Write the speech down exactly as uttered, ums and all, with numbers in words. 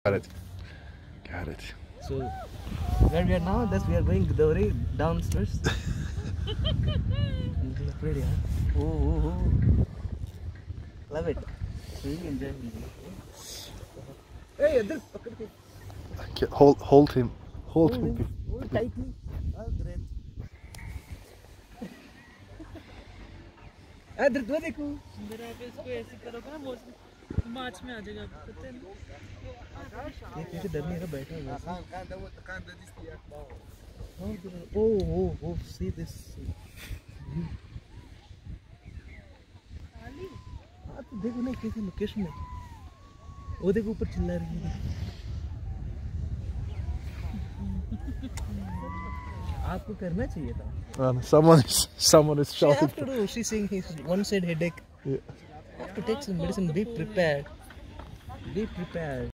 Got it. Got it. So where we are now, that's we are going gudauri downstairs. Pretty, huh? Oh, oh, oh. Love it. Really enjoying it. Hey, Adil, pakad ke. Okay, hold, hold him. Hold, hold him. him. Hold tightly. Oh, great. Adil, वो देखो. मेरा पे इसको ऐसे करोगे ना वो मार्च में आ जाएगा पता है ये कैसे डर नहीं रहा बैठा हुआ है. Oh, oh, oh, see this view. हाँ तो देखो ना कैसे लोकेशन है. वो देखो ऊपर चिल्ला रही है. आपको करना चाहिए था. Um, someone is someone is She have shouting. to do. She's saying he's one side headache. Yeah. Have to take some medicine. Be prepared. Be prepared.